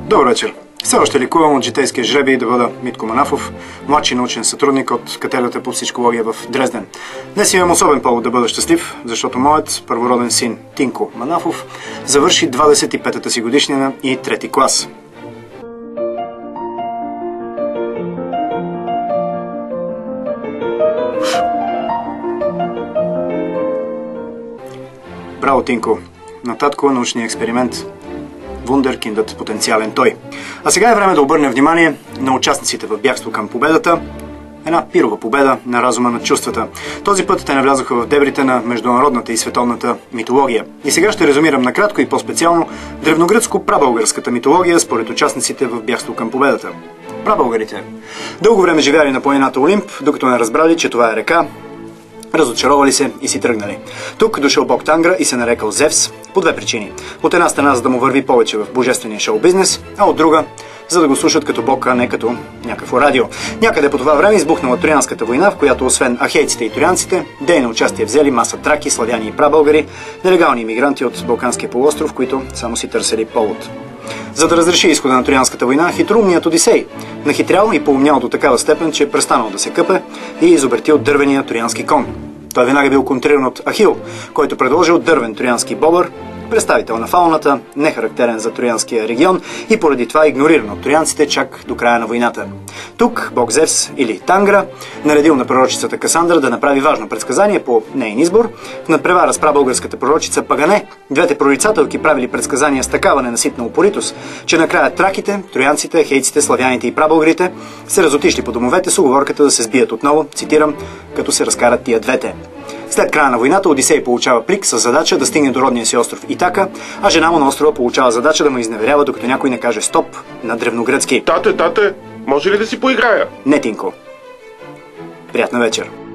Добър вечер. Все още ликувам от житейския жребий да бъда Митко Манафов, младши научен сътрудник от катедрата по психология в Дрезден. Днес имам особен повод да бъда щастлив, защото моят първороден син Тинко Манафов завърши 25-та си годишнина и 3-ти клас. Браво, Тинко! На татко научния експеримент. Вундеркиндът потенциален той. А сега е време да обърнем внимание на участниците в бягство към победата. Една пирова победа на разума на чувствата. Този път те навлязоха в дебрите на международната и световната митология. И сега ще резюмирам накратко и по-специално древногръцко-прабългарската митология според участниците в бягство към победата. Прабългарите дълго време живяли на планината Олимп, докато не разбрали, че това е река, разочаровали се и си тръгнали. Тук дошъл бог Тангра и се нарекал Зевс по две причини. От една страна, за да му върви повече в божествения шоу-бизнес, а от друга, за да го слушат като бог, а не като някакво радио. Някъде по това време избухнала Троянската война, в която освен ахейците и троянците, дейно участие взели маса траки, славяни и прабългари, нелегални имигранти от Балканския полуостров, които само си търсили повод. За да разреши изхода на Троянската война, хитроумният Одисей нахитрял и поумнял до такава степен, че престанал да се къпе и изобретил дървения троянски кон. Той веднага бил контриран от Ахил, който предложил дървен троянски бобър, представител на фауната, нехарактерен за троянския регион и поради това игнориран от троянците чак до края на войната. Тук бог Зевс или Тангра наредил на пророчицата Касандра да направи важно предсказание по нейн избор. В надпревара с прабългарската пророчица Пагане, двете прорицателки правили предсказания с такава ненаситна упоритост, че накрая траките, троянците, хейците, славяните и прабългарите се разотишли по домовете с уговорката да се сбият отново, цитирам, като се разкарат тия двете. След края на войната Одисей получава плик с задача да стигне до родния си остров Итака, а жена му на острова получава задача да му изневерява, докато някой не каже стоп на древногръцки. Тате, може ли да си поиграя? Не, Тинко. Приятна вечер.